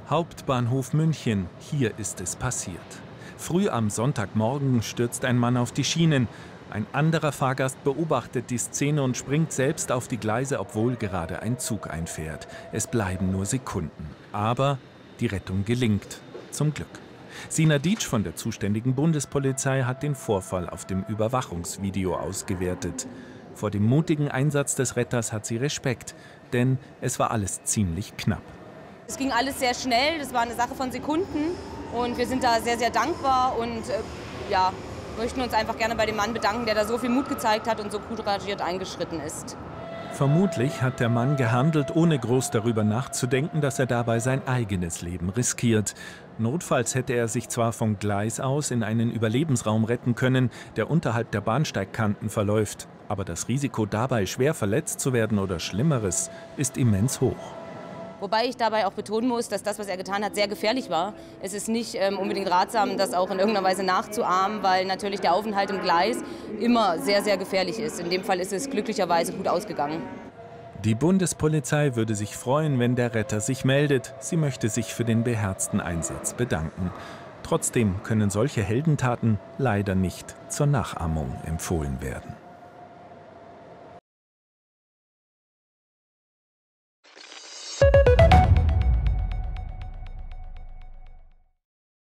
Hauptbahnhof München, hier ist es passiert. Früh am Sonntagmorgen stürzt ein Mann auf die Schienen. Ein anderer Fahrgast beobachtet die Szene und springt selbst auf die Gleise, obwohl gerade ein Zug einfährt. Es bleiben nur Sekunden. Aber die Rettung gelingt. Zum Glück. Sina Dietsch von der zuständigen Bundespolizei hat den Vorfall auf dem Überwachungsvideo ausgewertet. Vor dem mutigen Einsatz des Retters hat sie Respekt, denn es war alles ziemlich knapp. Es ging alles sehr schnell, das war eine Sache von Sekunden und wir sind da sehr, sehr dankbar und möchten uns einfach gerne bei dem Mann bedanken, der da so viel Mut gezeigt hat und so couragiert eingeschritten ist. Vermutlich hat der Mann gehandelt, ohne groß darüber nachzudenken, dass er dabei sein eigenes Leben riskiert. Notfalls hätte er sich zwar vom Gleis aus in einen Überlebensraum retten können, der unterhalb der Bahnsteigkanten verläuft, aber das Risiko dabei schwer verletzt zu werden oder Schlimmeres ist immens hoch. Wobei ich dabei auch betonen muss, dass das, was er getan hat, sehr gefährlich war. Es ist nicht unbedingt ratsam, das auch in irgendeiner Weise nachzuahmen, weil natürlich der Aufenthalt im Gleis immer sehr, sehr gefährlich ist. In dem Fall ist es glücklicherweise gut ausgegangen. Die Bundespolizei würde sich freuen, wenn der Retter sich meldet. Sie möchte sich für den beherzten Einsatz bedanken. Trotzdem können solche Heldentaten leider nicht zur Nachahmung empfohlen werden.